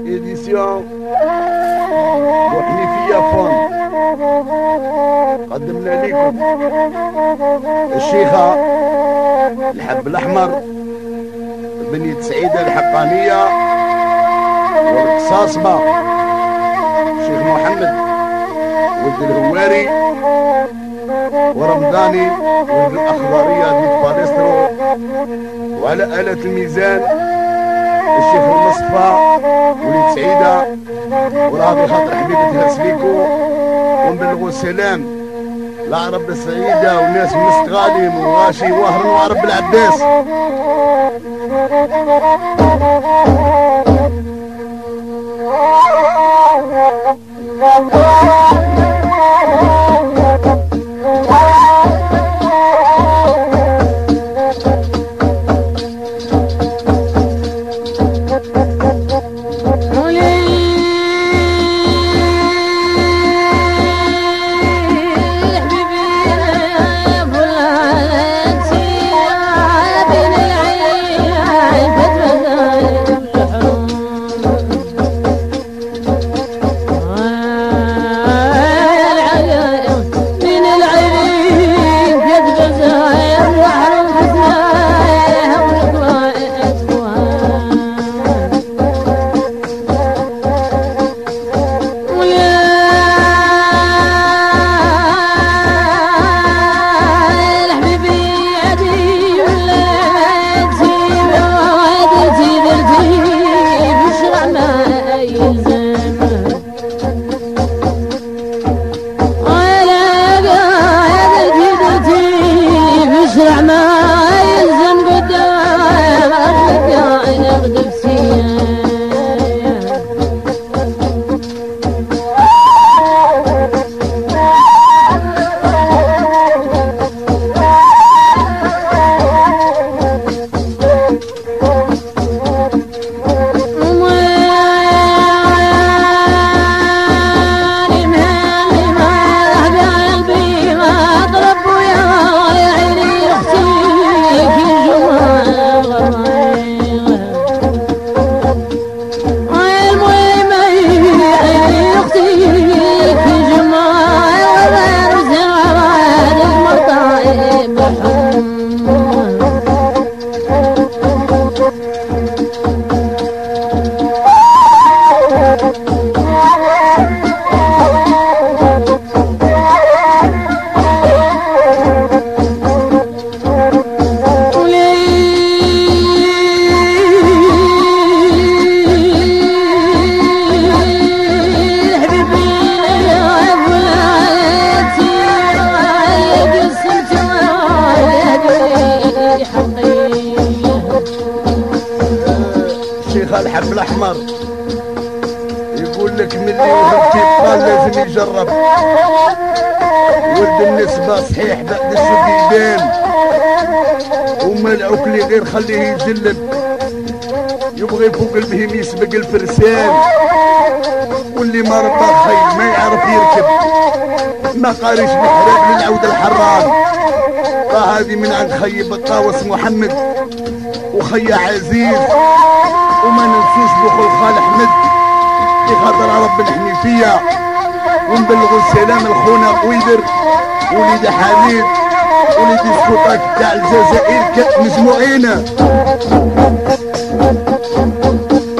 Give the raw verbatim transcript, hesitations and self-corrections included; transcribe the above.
إديسيون وحنيفية فون قدمنا لكم الشيخة الحب الأحمر بنية سعيدة الحقانية والقصاصبة الشيخ محمد ولد الهواري ورمضاني ولد الأخضرية دي باليسترو، وعلى آلة الميزان الشيخ المصطفى وليد سعيدة وراضي خاطر حبيبتها سليكو، ونبلغوا السلام لعرب السعيدة والناس من استغالم وغاشي وهرن وعرب العباس. الحب الأحمر يقول لك من اللي وهب كيبقى لازم يجرب، ولد النسبة صحيح بعد الشوك يبان وما العكلي غير خليه يجلب، يبغي فوق البهيم يسبق الفرسان، واللي ما ربى خير ما يعرف يركب، ما قاريش محراب للعود الحرام. فهذه من عند خي بطاوس محمد وخي عزيز، وما ننسوش بخو الخال احمد في خاطر رب الحنيفيه، ونبلغوا السلام لخونا قويدر وليد حميد وليد سكوطاك تاع الجزائر مجموعين.